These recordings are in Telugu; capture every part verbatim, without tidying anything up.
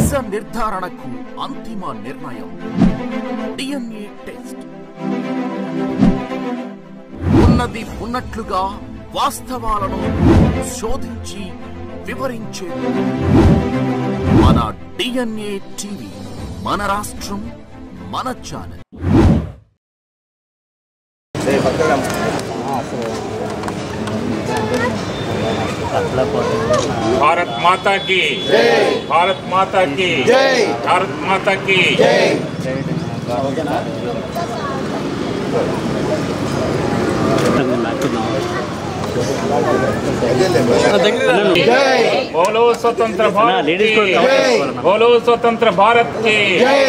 నిజ నిర్ధారణకు అంతిమ నిర్ణయం డిఎన్ఏ టెస్ట్. ఉన్నది ఉన్నట్లుగా వాస్తవాలను శోధించి వివరించే మన డిఎన్ఏ టీవీ, మన రాష్ట్రం, మన ఛానల్. भारत माता की भारत माता की भारत माता की बोलो स्वतंत्र भारत की, बोलो स्वतंत्र भारत की,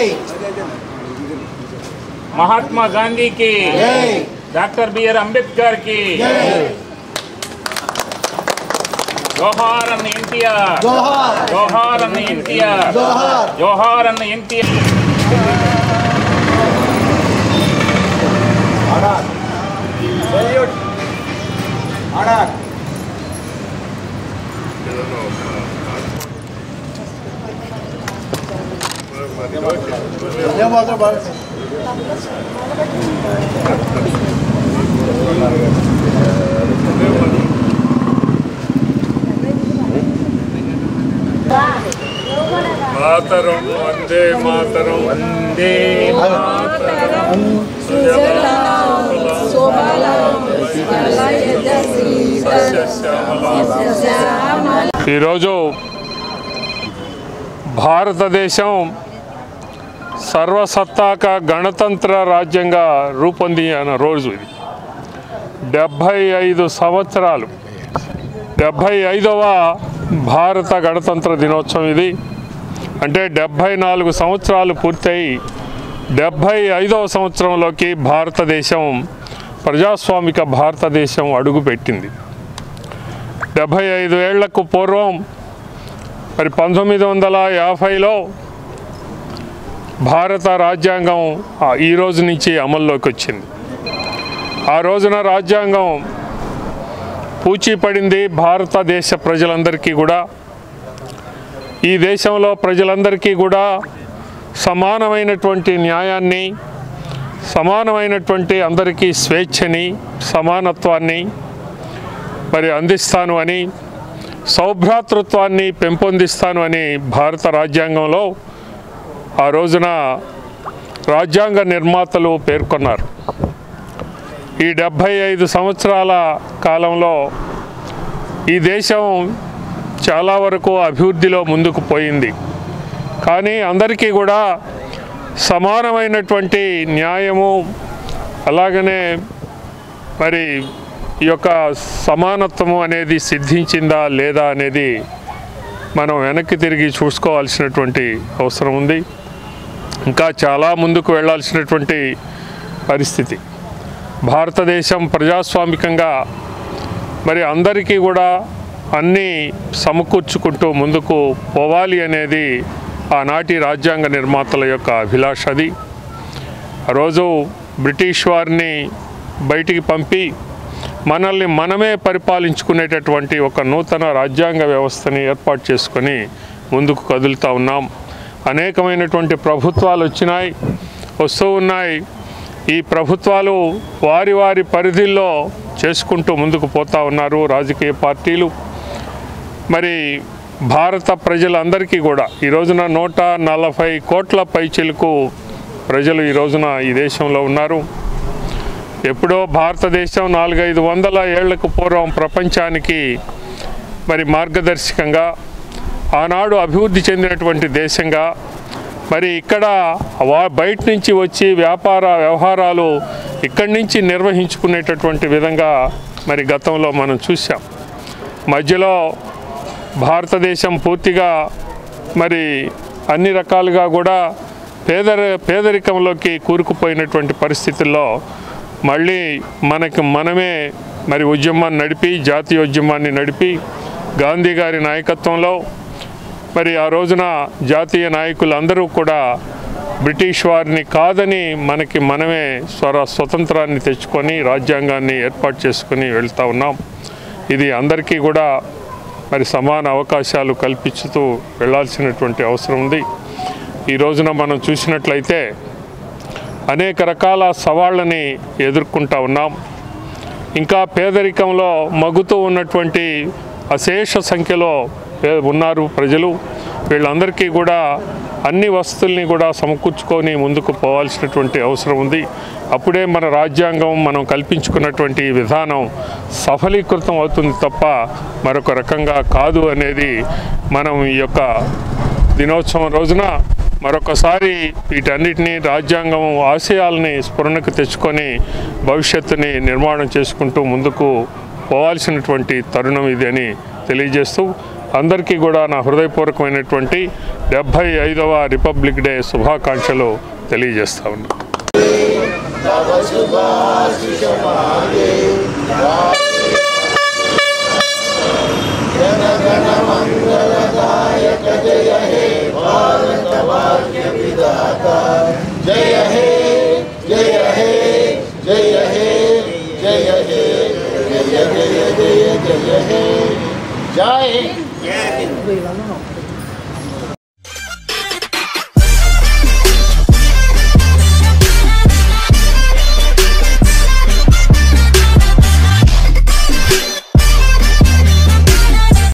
महात्मा गांधी की, डॉक्टर बी आर अम्बेडकर की, जोहार अन्न एनटीआर, जोहार अन्न एनटीआर, जोहार अन्न एनटीआर. मातरम वंदे मातरम वंदे मातरम ఈరోజు భారతదేశం సర్వసత్తాక గణతంత్ర రాజ్యంగా రూపొందిన రోజు ఇది. డెబ్భై ఐదు సంవత్సరాలు డెబ్భై ఐదవ భారత గణతంత్ర దినోత్సవం ఇది. అంటే డెబ్భై నాలుగు సంవత్సరాలు పూర్తయి డెబ్భై ఐదవ సంవత్సరంలోకి భారతదేశం ప్రజాస్వామిక భారతదేశం అడుగుపెట్టింది. డెబ్భై ఐదు ఏళ్లకు పూర్వం మరి పంతొమ్మిది వందల యాభైలో భారత రాజ్యాంగం ఈ రోజు నుంచి అమల్లోకి వచ్చింది. ఆ రోజున రాజ్యాంగం పూచీపడింది భారతదేశ ప్రజలందరికీ కూడా. ఈ దేశంలో ప్రజలందరికీ కూడా సమానమైనటువంటి న్యాయాన్ని, సమానమైనటువంటి అందరికీ స్వేచ్ఛని, సమానత్వాన్ని మరి అందిస్తాను అని, సౌభ్రాతృత్వాన్ని పెంపొందిస్తాను అని భారత రాజ్యాంగంలో ఆ రోజున రాజ్యాంగ నిర్మాతలు పేర్కొన్నారు. ఈ డెబ్భై ఐదు సంవత్సరాల కాలంలో ఈ దేశం చాలా వరకు అభివృద్ధిలో ముందుకు పోయింది. కానీ అందరికీ కూడా సమానమైనటువంటి న్యాయము, అలాగనే మరి ఈ యొక్క సమానత్వము అనేది సిద్ధించిందా లేదా అనేది మనం వెనక్కి తిరిగి చూసుకోవాల్సినటువంటి అవసరం ఉంది. ఇంకా చాలా ముందుకు వెళ్ళాల్సినటువంటి పరిస్థితి. భారతదేశం ప్రజాస్వామికంగా మరి అందరికీ కూడా అన్నీ సమకూర్చుకుంటూ ముందుకు పోవాలి అనేది ఆనాటి రాజ్యాంగ నిర్మాతల యొక్క అభిలాష. అది ఆ రోజు బ్రిటిష్ వారిని బయటికి పంపి మనల్ని మనమే పరిపాలించుకునేటటువంటి ఒక నూతన రాజ్యాంగ వ్యవస్థని ఏర్పాటు చేసుకొని ముందుకు కదులుతూ ఉన్నాం. అనేకమైనటువంటి ప్రభుత్వాలు వచ్చినాయి, వస్తూ ఉన్నాయి. ఈ ప్రభుత్వాలు వారి వారి పరిధిల్లో చేసుకుంటూ ముందుకు పోతూ ఉన్నారు రాజకీయ పార్టీలు. మరి భారత ప్రజలందరికీ కూడా ఈ రోజున నూట నలభై కోట్ల పైచిలకు ప్రజలు ఈ రోజున ఈ దేశంలో ఉన్నారు. ఎప్పుడో భారతదేశం నాలుగైదు వందల ఏళ్లకు పూర్వం ప్రపంచానికి మరి మార్గదర్శకంగా, ఆనాడు అభివృద్ధి చెందినటువంటి దేశంగా, మరి ఇక్కడ బయట నుంచి వచ్చి వ్యాపార వ్యవహారాలు ఇక్కడి నుంచి నిర్వహించుకునేటటువంటి విధంగా మరి గతంలో మనం చూసాం. మధ్యలో భారతదేశం పూర్తిగా మరి అన్ని రకాలుగా కూడా పేదరి పేదరికంలోకి కూరుకుపోయినటువంటి పరిస్థితుల్లో మళ్ళీ మనకి మనమే మరి ఉద్యమాన్ని నడిపి, జాతీయోద్యమాన్ని నడిపి, గాంధీ గారి నాయకత్వంలో మరి ఆ రోజున జాతీయ నాయకులందరూ కూడా బ్రిటిష్ వారిని కాదని మనకి మనమే స్వర స్వతంత్రాన్ని తెచ్చుకొని రాజ్యాంగాన్ని ఏర్పాటు చేసుకొని వెళ్తూ ఉన్నాం. ఇది అందరికీ కూడా మరి సమాన అవకాశాలు కల్పిస్తూ వెళ్ళాల్సినటువంటి అవసరం ఉంది. ఈ రోజున మనం చూసినట్లయితే అనేక రకాల సవాళ్ళని ఎదుర్కొంటా ఉన్నాం. ఇంకా పేదరికంలో మగ్గుతూ ఉన్నటువంటి అశేష సంఖ్యలో ఉన్నారు ప్రజలు. వీళ్ళందరికీ కూడా అన్ని వసతుల్ని కూడా సమకూర్చుకొని ముందుకు పోవాల్సినటువంటి అవసరం ఉంది. అప్పుడే మన రాజ్యాంగం మనం కల్పించుకున్నటువంటి విధానం సఫలీకృతం అవుతుంది తప్ప మరొక రకంగా కాదు అనేది మనం ఈ యొక్క దినోత్సవం రోజున మరొకసారి వీటన్నిటినీ రాజ్యాంగం ఆశయాలని స్ఫురణకు తెచ్చుకొని భవిష్యత్తుని నిర్మాణం చేసుకుంటూ ముందుకు పోవాల్సినటువంటి తరుణం ఇది అని తెలియజేస్తూ అందరికీ కూడా నా హృదయపూర్వకమైనటువంటి డెబ్భై ఐదవ రిపబ్లిక్ డే శుభాకాంక్షలు తెలియజేస్తా ఉన్నాను. जय हिंद।